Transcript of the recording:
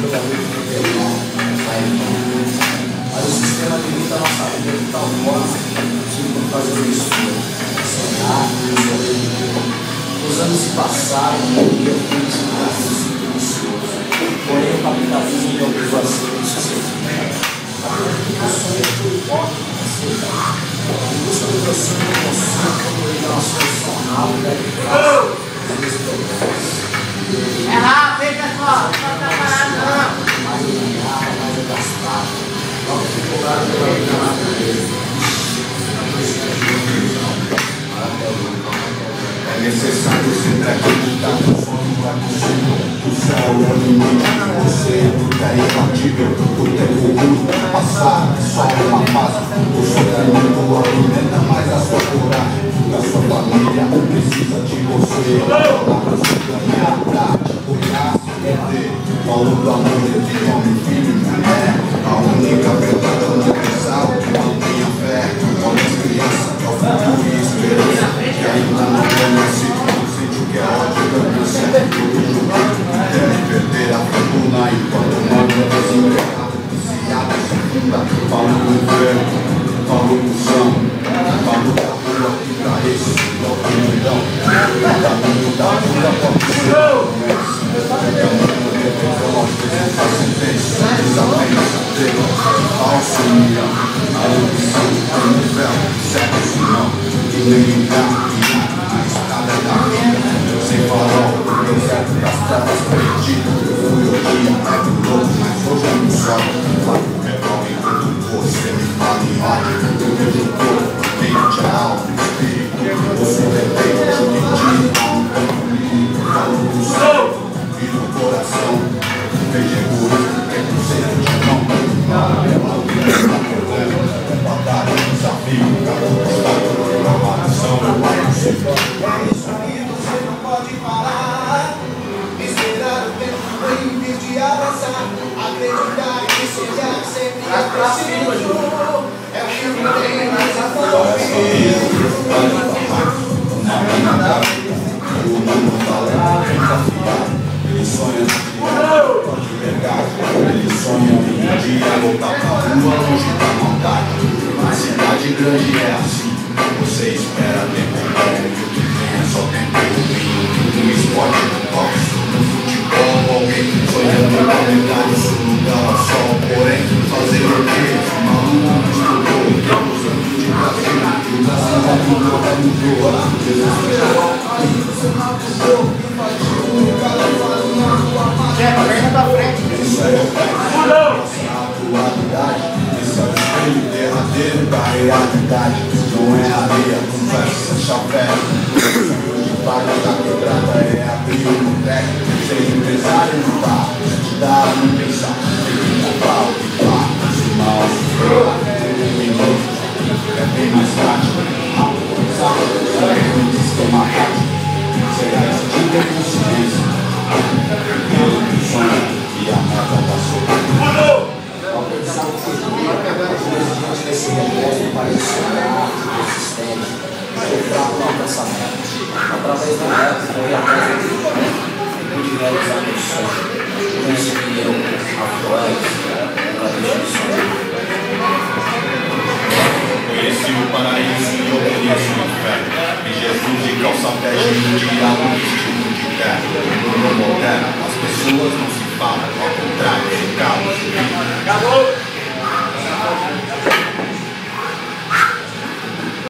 Mas o sistema limita a nossa vida de tal forma que por fazer isso, sonhar, sobreviver. Os anos se passaram e eu fui silencioso. Porém, o capitalismo me obrigou a ser insuscetível. A sonho por hipócrita, em busca do meu sonho, eu consigo construir uma solução rápida e fácil dos meus problemas. É rápido, hein, pessoal? Não tá parado, não. Mais eu ganhava, mais eu gastava. Logo fui cobrado pela minha natureza. É necessário sempre acreditar no sonho é possível. O céu é o limite, você nunca é imbatível. O tempo ruim, passar, só uma fase. O sofrimento alimenta mais a sua coragem. A sua família precisa de você. Para você ganhar, pra te apoiar, perder. Falou do amor de homem, filho e mulher. A única verdade universal que mantém a fé. Olha as crianças, que é o futuro e esperança. Que ainda não conhece, não sente o que é ódio, ganância. Deve perder a fortuna enquanto o mundo é desempregado, viciado, se funda. Falo do inferno, falo do chão, falo da rua que pra esse é o caminhão. O caminho da vida pode ser o caminho religioso, a sentença, desavença, treva, falso união. A ambição tem um véu, sexo não, e nem engano, na estrada da vida. Sem farol, no deserto das terras perdido. Fui o dia, pego louco, mas hoje eu não solo. Largo o revólver enquanto você me fala em ódio. Eu vejo o corpo, mente, a alma, o espírito. Eu sou repente, o mentira. Falo do céu e do coração. Veja egoísta, preconceito de não. É uma vida, é um problema. É batalha, desafio, cada obstáculo, uma maldição, eu participo. É isso aí, você não pode parar. Esperar o tempo em vez de abraçar. Acreditar que seja sempre é preciso. É o que me tem mais a fome. O mundo fala, ele sonha de verdade. Ele sonha em um dia voltar pra rua longe da maldade. A cidade grande é assim. Você espera tempo bom, e o que vem é só tempo ruim. No esporte, no boxe, no futebol, alguém sonhando com a medalha, o seu lugar ao sol. Porém, fazer o que? O maluco estudou, Deus de Brasil, e o Brasil vai mudou, vai mudou. Jesus Você não acusou, infantil, cada fase na rua passa. Vem pra frente. isso é reflexo, a atualidade. Isso é o espelho derradeiro da realidade. Não é areia, conversa, chapéu. Hoje paga da quebrada é abrir um boteco. Ser empresário não dá, te dá a não pensar. Tem que comprar o que dá, se mal se for. Um minuto é bem mais prático. Sabe, já é um sistema tático. Será instinto e consciência. Ele sonha e a meta da sua. Ao pensar no futuro, diante desse remédio para ensinar, resistente, eu fraco no alcançamento. Através do método, eu ia atrás do pude realizar meu sonho. Consegui eu, afluentes, para deixar o sonho. Conheci o paraíso e eu conheço o inferno. E Jesus de calça pé no diabo vestido de terra. No mundo moderno, as pessoas não se falam, ao contrário.